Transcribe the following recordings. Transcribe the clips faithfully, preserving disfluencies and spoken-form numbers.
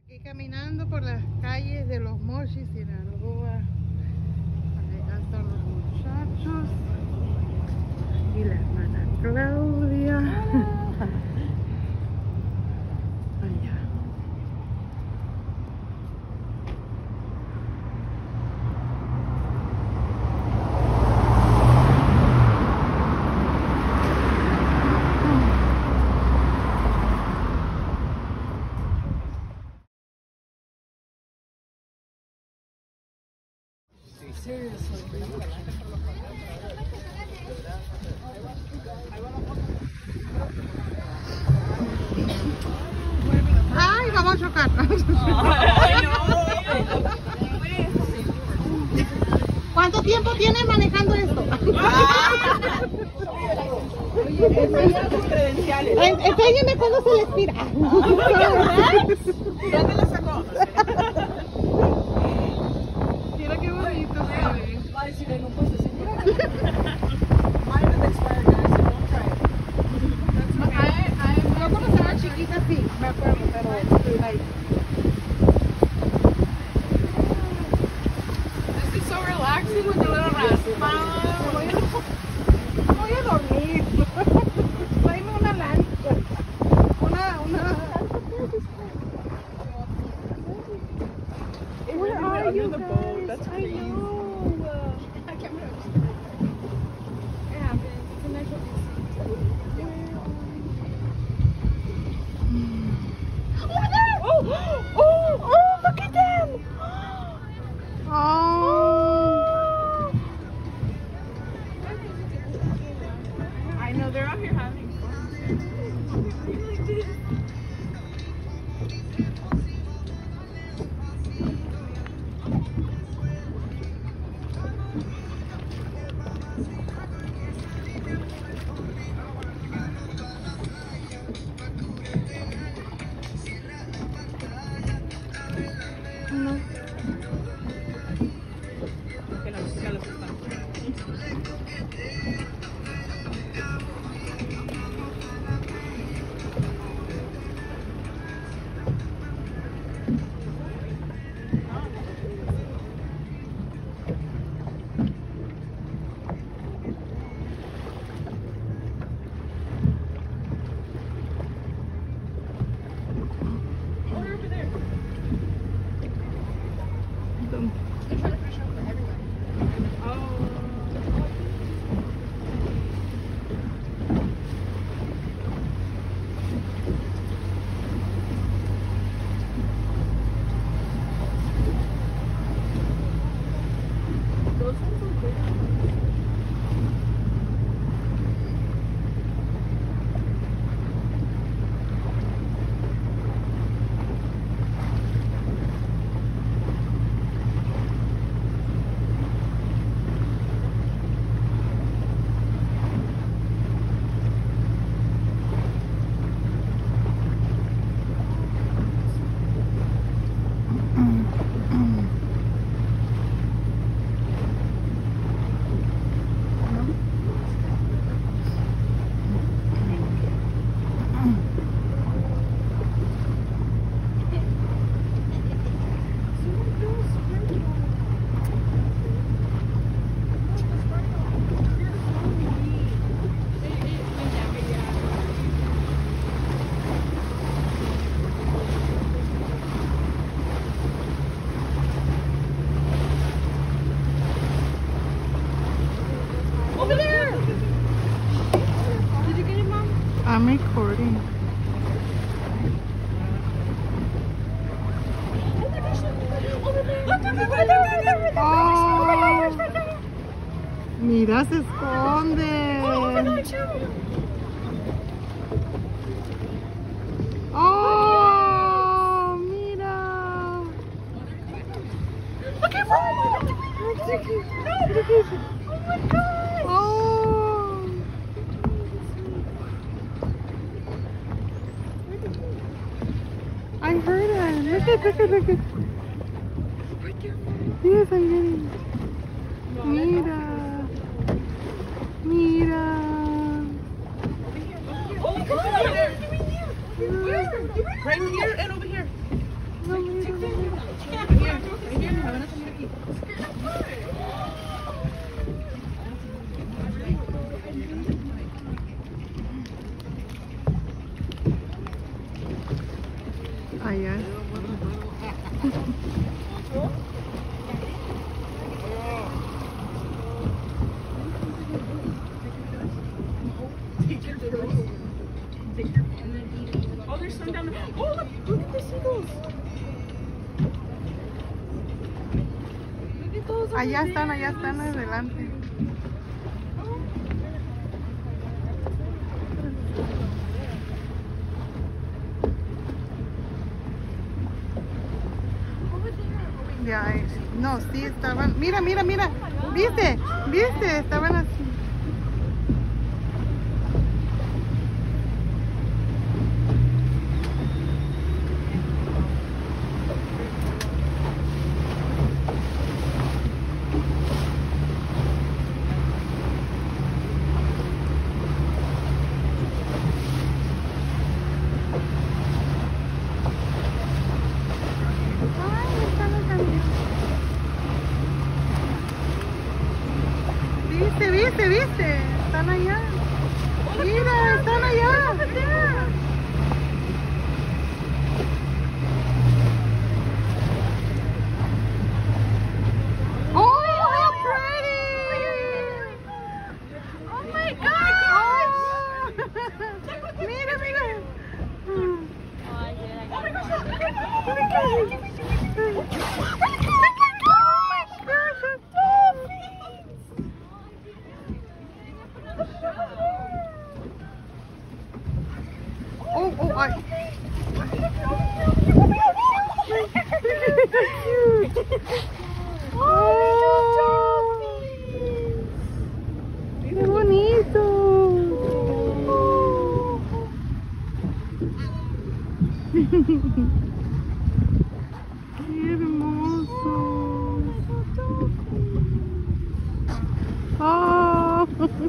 Aquí caminando por las calles de Los Mochis, Sinaloa. Allá están los muchachos y la hermana Claudia. Allá. Ay, vamos a chocar. ¿Cuánto tiempo tienes manejando esto? Enséñame cuándo se le expira. ¿Dónde lo sacó? Mira qué bonito se ve. Ay, si no puedes decir. Mine is expired, guys, so don't try it. Yo cuando estaba chiquita sí, me acuerdo, pero ahí. This is so relaxing with the little raspado. Voy a dormir. Tráeme una lancha. Una, una. Where are you the boat. guys? That's I crazy. know. I can't believe it. It happens. It's a natural Oh, oh, oh, look at them. Oh. I know they're out here having No. que la música los espanta. Over there! Did you get it, Mom? I'm recording. Oh, mira, se esconde. Oh, mira. Look at Mom! Oh my God! Oh. I heard it. Look at, look at, look at. Yes, I'm getting. Mira. Mira. Oh my God! Where? Right here and over here. No, mira, mira. Allá. Oh, there's some down there. Oh, look, look at the seagulls. Look at those. Allá están, allá están adelante. Ya, eh, no, sí estaban. Mira, mira, mira. ¿Viste? ¿Viste? Estaban así. ¿Viste, viste, viste? Están allá. Mira, están allá. Oh, how pretty! Oh my gosh! Mira, mira. Oh, oh, I. Oh, qué bonito. Qué hermoso. Oh.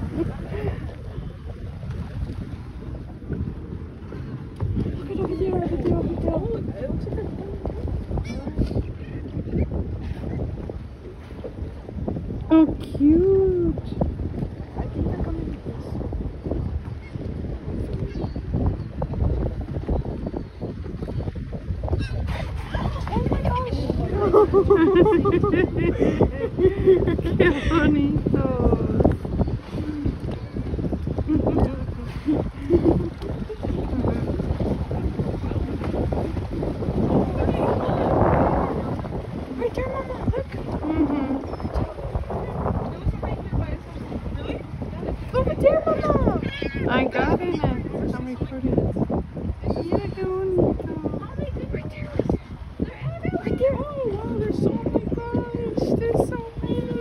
Oh, cute. I think they're coming with this. Oh my gosh. Qué bonito. Right there, Mama. Look. Mhm. Over there, Mama. I got it. How many pretty? Mira qué bonito. Right there. Right there. Oh, wow. There's so many guys. There's so many.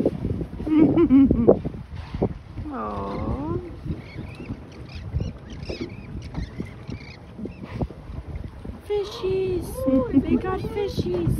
Oh. Fishies. They got fishies.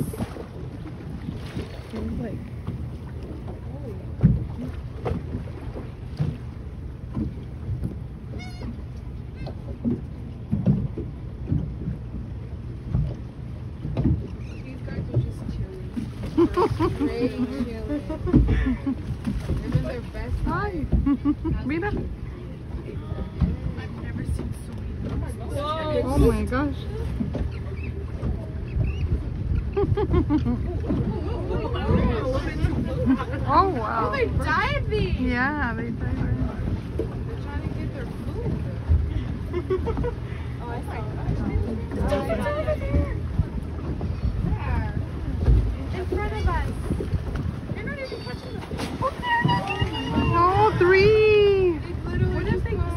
These guys are just chilling. They chilling. They're in their best life. Mira. I've never seen so many. Oh my gosh. Oh wow. They're diving. Yeah, they died. They're trying to get their food. Oh, I saw It's over there. that. In front of us. You're not even catching them. Oh, there it is. Oh, three. They literally What if just they got-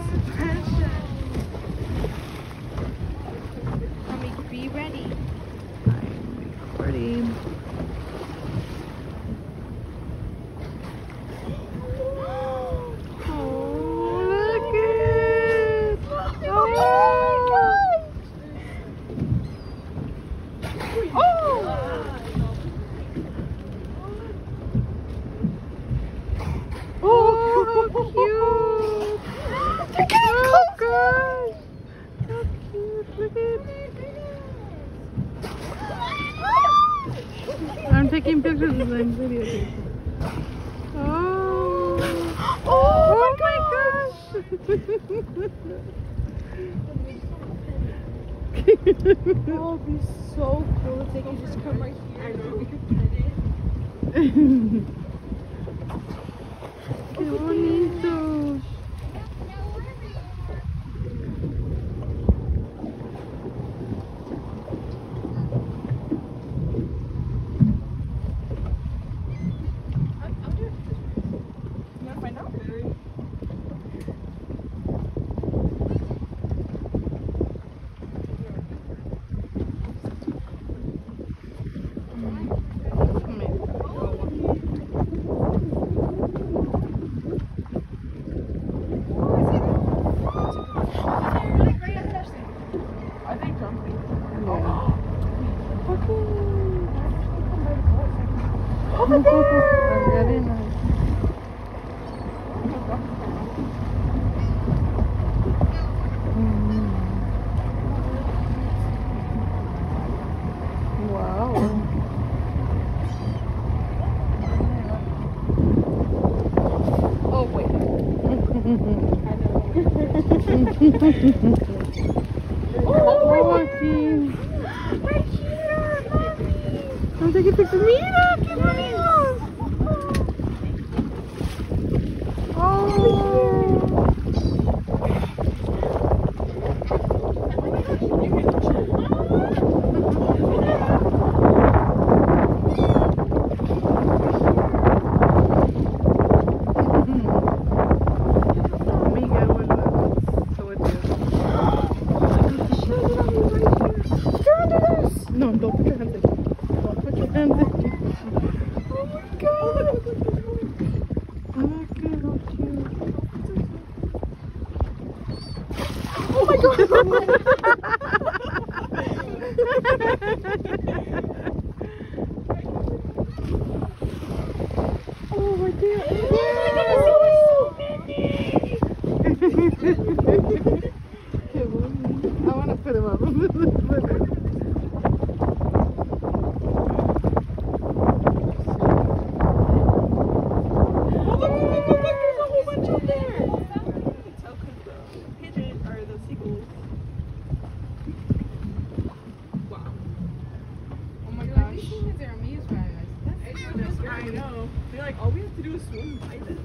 Mommy, be ready. Pretty. Oh, look it. Oh my gosh. Oh, how cute. They're getting Oh closer. gosh. How cute. Look at it. taking pictures of them videos. Oh, Oh, oh my gosh! Oh, it'd be so cool if they could just come right here. I know. We could pet it. Qué bonito. I'll, I'll do it. You want to find out? Are they jumping? Over there! Very nice. Mm. Wow. Oh, wait. Oh, aquí. Right here, mommy. Vamos a que te mira, qué bonito. Oh. Amiga, bueno, so it's good. No, don't put your hands in. Don't put your hands in. Oh my god! Oh, okay, how cute. Oh my god! Oh my god! Qué bonito. I want to put him up. I know. They're like, all we have to do is swim by them.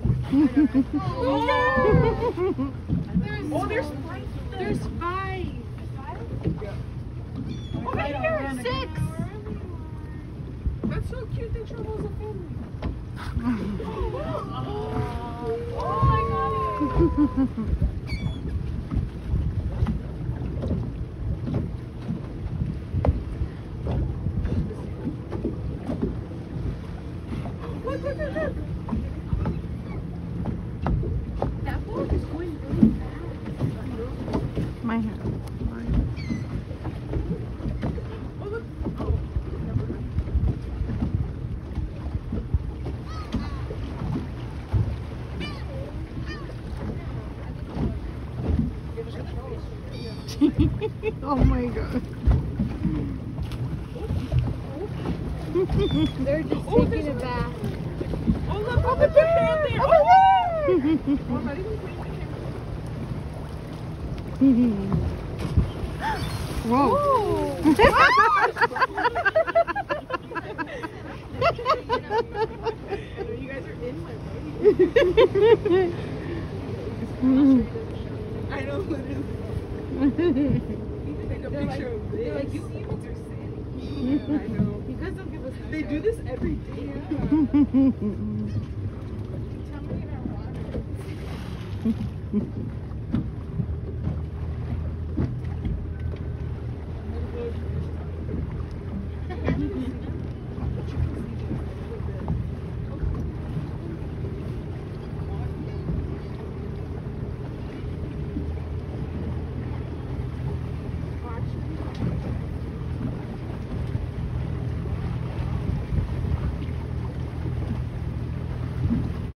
Oh, there's five. There's five. Oh my God, six. That's so cute. They travel as a family. Oh my God. Look, look, look, look. That boat is going really fast. My hand. Oh, look. Oh, never mind. Oh my god. They're just Oh, taking there's it back. Oh, look, oh, look, there, there. Oh, oh, I'm not even putting the camera. Whoa. You guys are in my way. I know, literally. Take a picture of this. They're like, you humans are silly. I know. You guys don't give us They do this every day. Tell me about water.